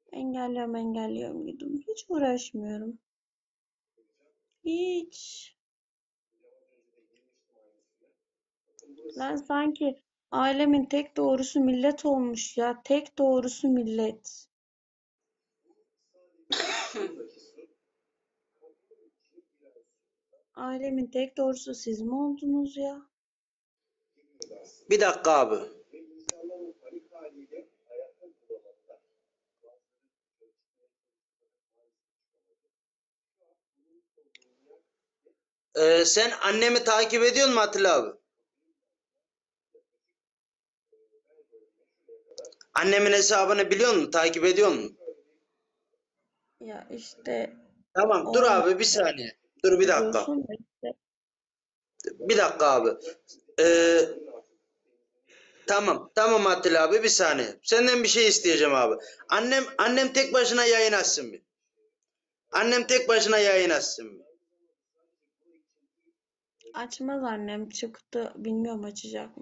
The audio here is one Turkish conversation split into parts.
Engelliyorum gidin. Hiç uğraşmıyorum. Hiç. Lan sanki alemin tek doğrusu millet olmuş ya. Tek doğrusu millet. Alemin tek doğrusu siz mi oldunuz ya? Bir dakika abi. Sen annemi takip ediyor musun Atilla abi? Annemin hesabını biliyor musun? Takip ediyor musun? Ya işte Tamam dur olmuyor abi bir saniye. Dur bir dakika. diyorsun da işte. Bir dakika abi. Ee, tamam Atilla abi bir saniye. Senden bir şey isteyeceğim abi. Annem tek başına yayın açsın bir. Annem tek başına yayın açsın bir. Açmaz annem çıktı. Bilmiyorum açacak mı?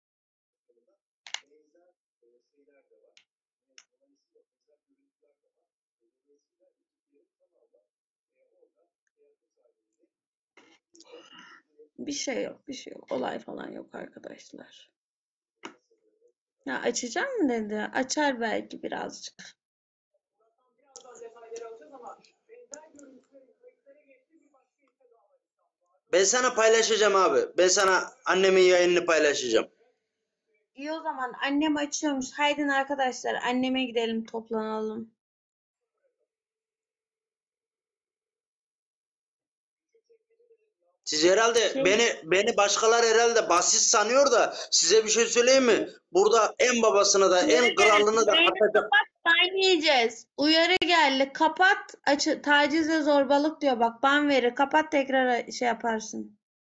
Bir şey yok, bir şey yok. Olay falan yok arkadaşlar. Ya açacağım mı dedi. Açar belki birazcık. Ben sana paylaşacağım abi. Ben sana annemin yayınını paylaşacağım. İyi o zaman annem açıyormuş. Haydi arkadaşlar anneme gidelim toplanalım. Siz herhalde Şey, beni başkalar herhalde basit sanıyor da size bir şey söyleyeyim mi? Burada en babasını da en kralını da yayını atacak. kapat ban yiyeceğiz. Uyarı geldi. Kapat. Taciz ve zorbalık diyor bak ban verir. Kapat tekrar şey yaparsın.